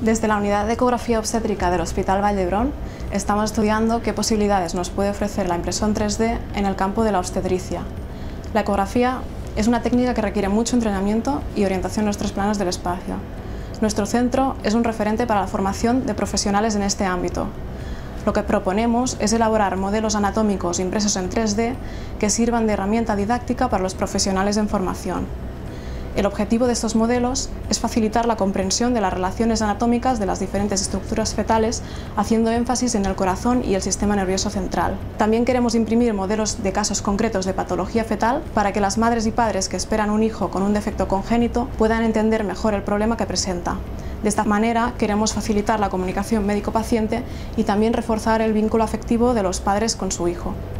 Desde la Unidad de Ecografía Obstétrica del Hospital Vall d'Hebron estamos estudiando qué posibilidades nos puede ofrecer la impresión 3D en el campo de la obstetricia. La ecografía es una técnica que requiere mucho entrenamiento y orientación en nuestros planos del espacio. Nuestro centro es un referente para la formación de profesionales en este ámbito. Lo que proponemos es elaborar modelos anatómicos impresos en 3D que sirvan de herramienta didáctica para los profesionales en formación. El objetivo de estos modelos es facilitar la comprensión de las relaciones anatómicas de las diferentes estructuras fetales, haciendo énfasis en el corazón y el sistema nervioso central. También queremos imprimir modelos de casos concretos de patología fetal para que las madres y padres que esperan un hijo con un defecto congénito puedan entender mejor el problema que presenta. De esta manera queremos facilitar la comunicación médico-paciente y también reforzar el vínculo afectivo de los padres con su hijo.